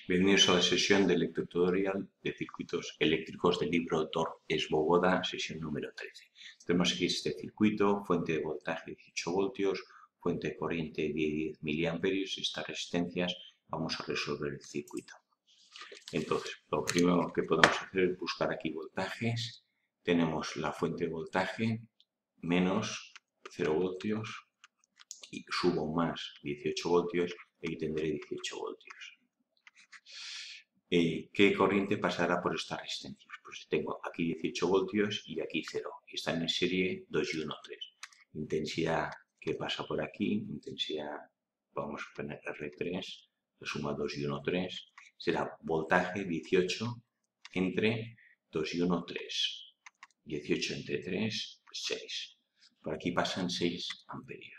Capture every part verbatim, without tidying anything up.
Bienvenidos a la sesión del lectotutorial de circuitos eléctricos del libro Torque Svoboda, sesión número trece. Tenemos aquí este circuito, fuente de voltaje dieciocho voltios, fuente de corriente de diez miliamperios y estas resistencias. Vamos a resolver el circuito. Entonces, lo primero que podemos hacer es buscar aquí voltajes. Tenemos la fuente de voltaje menos cero voltios y subo más dieciocho voltios y aquí tendré dieciocho voltios. Eh, ¿Qué corriente pasará por estas resistencias? Pues tengo aquí dieciocho voltios y aquí cero. Y están en serie dos y uno, tres. Intensidad que pasa por aquí, intensidad, vamos a poner R tres, la suma dos y uno, tres, será voltaje dieciocho entre dos y uno, tres. dieciocho entre tres, seis. Por aquí pasan seis amperios.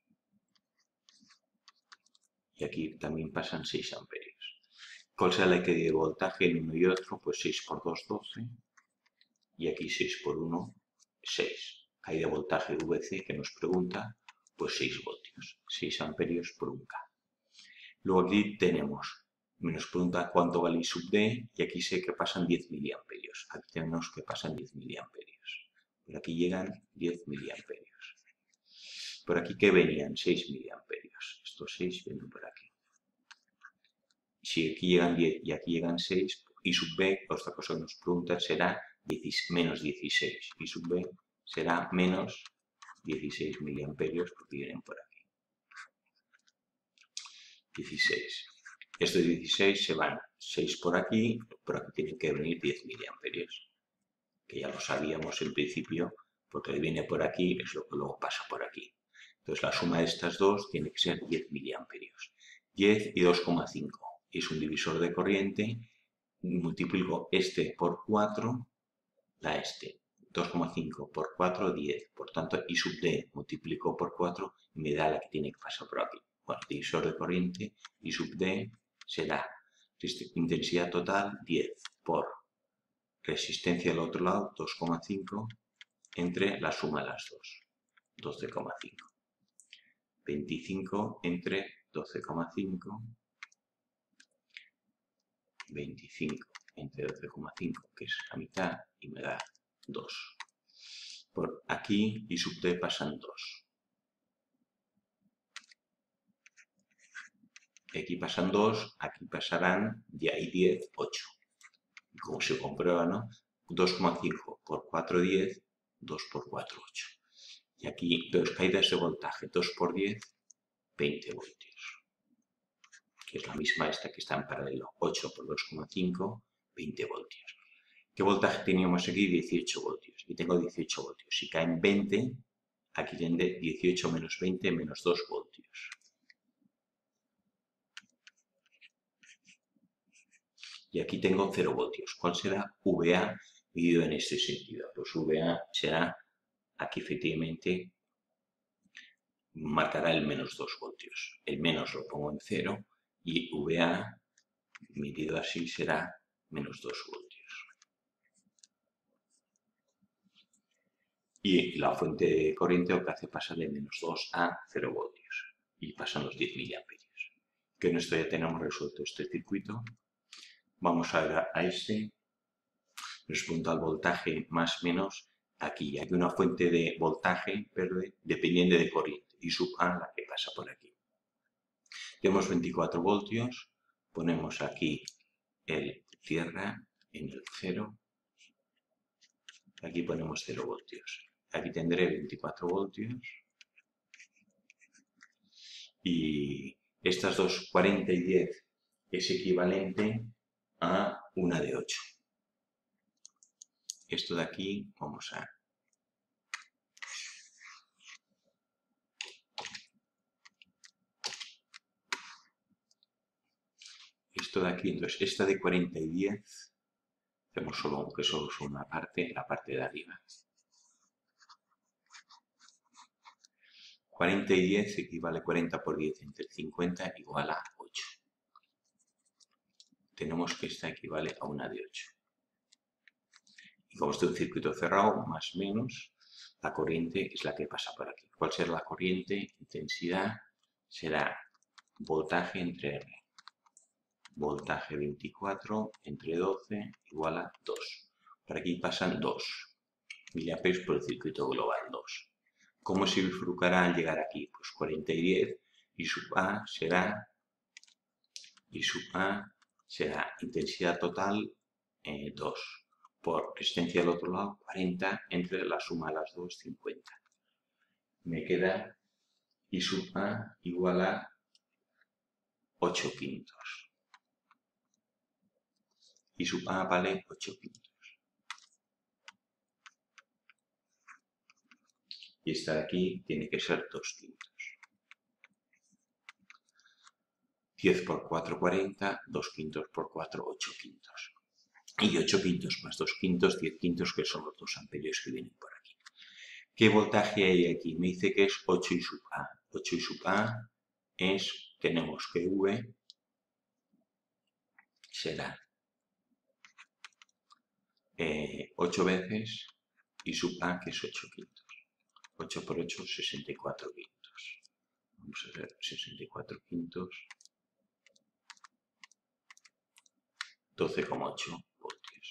Y aquí también pasan seis amperios. ¿Cuál será la equidad de voltaje en uno y otro? Pues seis por dos, doce. Y aquí seis por uno, seis. Hay de voltaje V C que nos pregunta, pues seis voltios. seis amperios por un K. Luego aquí tenemos, nos pregunta cuánto vale I sub D, y aquí sé que pasan diez miliamperios. Aquí tenemos que pasan diez miliamperios. Por aquí llegan diez miliamperios. Por aquí, ¿qué venían? seis miliamperios. Estos seis vienen por aquí. Si aquí llegan diez y aquí llegan seis, I sub B, otra cosa que nos pregunta será menos dieciséis. I sub B será menos dieciséis miliamperios porque vienen por aquí. dieciséis. Estos dieciséis se van seis por aquí, por aquí tienen que venir diez miliamperios. Que ya lo sabíamos en principio, porque viene por aquí es lo que luego pasa por aquí. Entonces la suma de estas dos tiene que ser diez miliamperios. diez y dos coma cinco. Es un divisor de corriente, multiplico este por cuatro, da este, dos coma cinco por cuatro, diez. Por tanto, I sub D multiplico por cuatro y me da la que tiene que pasar por aquí. Bueno, divisor de corriente, I sub D será intensidad total diez por resistencia del otro lado, dos coma cinco, entre la suma de las dos, doce coma cinco. veinticinco entre doce coma cinco. veinticinco entre doce coma cinco, que es la mitad, y me da dos. Por aquí I sub D pasan dos. Aquí pasan dos, aquí pasarán, de ahí diez, ocho. Como se comprueba, ¿no? dos coma cinco por cuatro, diez, dos por cuatro, ocho. Y aquí dos caídas de voltaje, dos por diez, veinte voltios. Que es la misma esta que está en paralelo, ocho por dos coma cinco, veinte voltios. ¿Qué voltaje teníamos aquí? dieciocho voltios. Y tengo dieciocho voltios. Si caen veinte, aquí tendré dieciocho menos veinte menos dos voltios. Y aquí tengo cero voltios. ¿Cuál será V A dividido en este sentido? Pues V A será, aquí efectivamente, marcará el menos dos voltios. El menos lo pongo en cero y V A, medido así, será menos dos voltios. Y la fuente de corriente lo que hace pasar de menos dos a cero voltios. Y pasan los diez miliamperios. Que en esto ya tenemos resuelto este circuito. Vamos a ver a este. Nos pregunta el voltaje más menos. Aquí hay una fuente de voltaje verde dependiente de corriente. Y sub A la que pasa por aquí. Tenemos veinticuatro voltios. Ponemos aquí el tierra en el cero. Aquí ponemos cero voltios. Aquí tendré veinticuatro voltios. Y estas dos, cuarenta y diez, es equivalente a una de ocho. Esto de aquí, vamos a... Esto de aquí, entonces, esta de cuarenta y diez, hacemos solo, aunque solo es una parte, la parte de arriba. cuarenta y diez equivale a cuarenta por diez entre cincuenta igual a ocho. Tenemos que esta equivale a una de ocho. Y como este es un circuito cerrado, más o menos, la corriente es la que pasa por aquí. ¿Cuál será la corriente? Intensidad será voltaje entre R. voltaje veinticuatro entre doce igual a dos. Por aquí pasan dos miliamperios por el circuito global, dos. ¿Cómo se bifurcará al llegar aquí? Pues cuarenta y diez, y sub A será, y sub A será intensidad total eh, dos, por resistencia del otro lado cuarenta, entre la suma de las dos, cincuenta. Me queda I sub A igual a ocho quintos. I sub A vale ocho quintos. Y esta de aquí tiene que ser dos quintos. diez por cuatro, cuarenta, dos quintos por cuatro, ocho quintos. Y ocho quintos más dos quintos, diez quintos, que son los dos amperios que vienen por aquí. ¿Qué voltaje hay aquí? Me dice que es ocho I sub A. ocho I sub A es, tenemos que V será eh, ocho veces I sub A, que es ocho quintos. ocho por ocho, sesenta y cuatro quintos. Vamos a ver, sesenta y cuatro quintos. doce coma ocho voltios.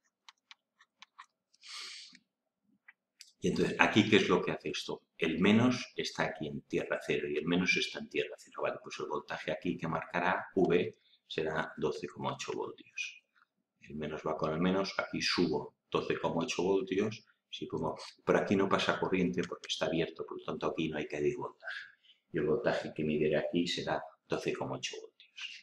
Y entonces, ¿aquí qué es lo que hace esto? El menos está aquí en tierra cero y el menos está en tierra cero. Vale, pues el voltaje aquí que marcará V será doce coma ocho voltios. El menos va con el menos, aquí subo doce coma ocho voltios. Si pongo, por aquí no pasa corriente porque está abierto, por lo tanto aquí no hay que medir voltaje. Y el voltaje que midiré aquí será doce coma ocho voltios.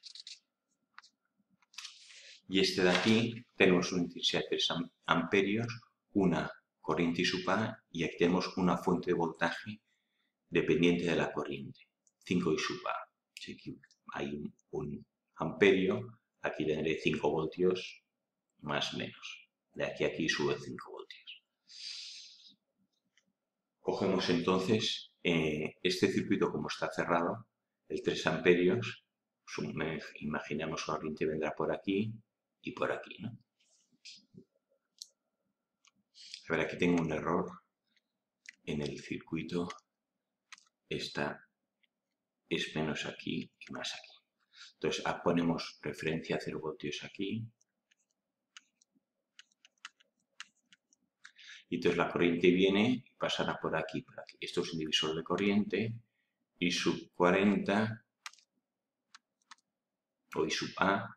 Y este de aquí tenemos una intensidad de tres amperios, una corriente I sub A, y aquí tenemos una fuente de voltaje dependiente de la corriente, cinco I sub A. Si aquí hay un, un amperio, aquí tendré cinco voltios más menos. De aquí a aquí sube cinco voltios. Cogemos entonces eh, este circuito como está cerrado, el tres amperios, imaginamos que la corriente vendrá por aquí y por aquí, ¿no? A ver, aquí tengo un error en el circuito. Esta es menos aquí y más aquí. Entonces, ponemos referencia a cero voltios aquí. Y entonces la corriente viene y pasará por aquí, por aquí. Esto es un divisor de corriente. I sub cuarenta o I sub A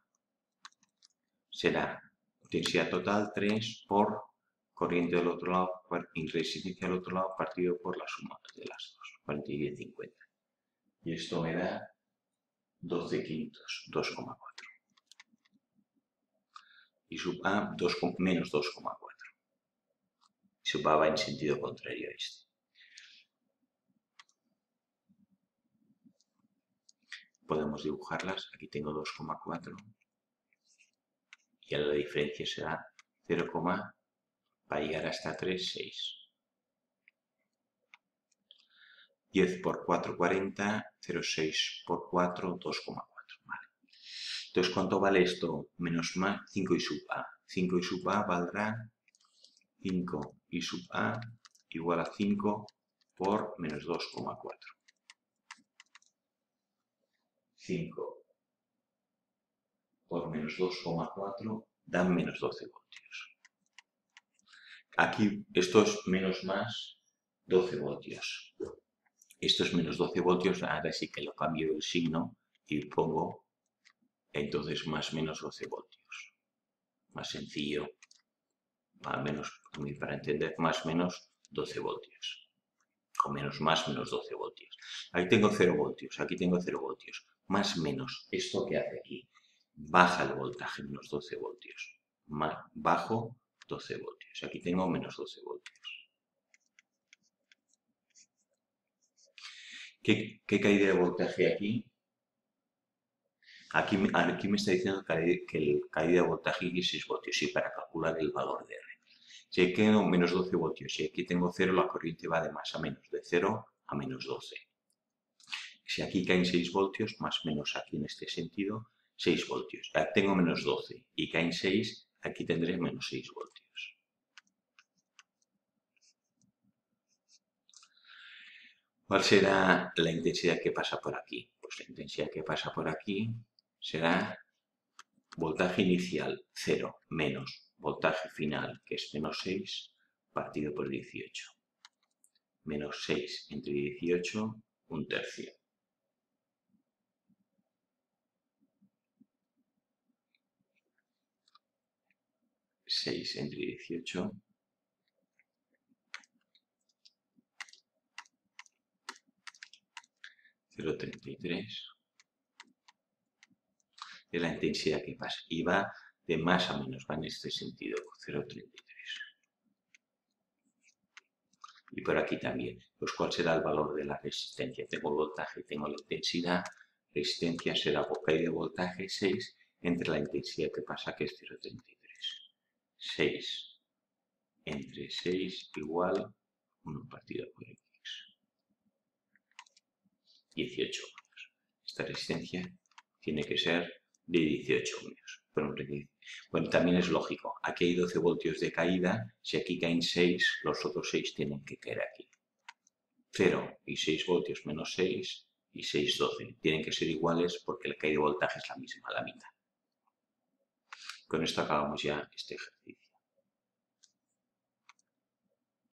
será intensidad total tres por corriente del otro lado y resistencia del otro lado partido por la suma de las dos, cuarenta y diez, cincuenta. Y esto me da doce quintos, dos coma cuatro. I sub A dos, menos dos coma cuatro. I sub A va en sentido contrario a este. Podemos dibujarlas. Aquí tengo dos coma cuatro. Y la diferencia será cero, para llegar hasta tres, seis. diez por cuatro, cuarenta. cero coma seis por cuatro, dos coma cuatro. Vale. Entonces, ¿cuánto vale esto? Menos más cinco I sub A. cinco I sub A valdrá cinco I sub A igual a cinco por menos dos coma cuatro. cinco por menos dos coma cuatro dan menos doce voltios. Aquí esto es menos más doce voltios. Esto es menos doce voltios, ahora sí que lo cambio el signo y pongo entonces más menos doce voltios. Más sencillo, al menos para entender, más menos doce voltios. O menos más menos doce voltios. Ahí tengo cero voltios, aquí tengo cero voltios. Más menos, ¿esto qué hace aquí? Baja el voltaje menos doce voltios. Más, bajo doce voltios. Aquí tengo menos doce voltios. ¿Qué, qué caída de voltaje aquí? Aquí, aquí me está diciendo que el caída de voltaje es seis voltios y para calcular el valor de R. Si aquí tengo menos doce voltios y aquí tengo cero, la corriente va de más a menos, de cero a menos doce. Si aquí caen seis voltios, más menos aquí en este sentido, seis voltios. Aquí tengo menos doce y caen seis, aquí tendré menos seis voltios. ¿Cuál será la intensidad que pasa por aquí? Pues la intensidad que pasa por aquí será voltaje inicial cero menos voltaje final, que es menos seis, partido por dieciocho. Menos seis entre dieciocho, un tercio. seis entre dieciocho. cero coma treinta y tres. Es la intensidad que pasa. Y va de más a menos, va en este sentido, cero coma treinta y tres. Y por aquí también, pues cuál será el valor de la resistencia. Tengo el voltaje, tengo la intensidad. Resistencia será por caída de voltaje seis entre la intensidad que pasa, que es cero coma treinta y tres. seis entre seis igual uno partido por x. dieciocho ohmios. Esta resistencia tiene que ser de dieciocho ohmios. Bueno, bueno, también es lógico. Aquí hay doce voltios de caída. Si aquí caen seis, los otros seis tienen que caer aquí. cero y seis voltios menos seis y seis, doce. Tienen que ser iguales porque la caída de voltaje es la misma, la mitad. Con esto acabamos ya este ejercicio.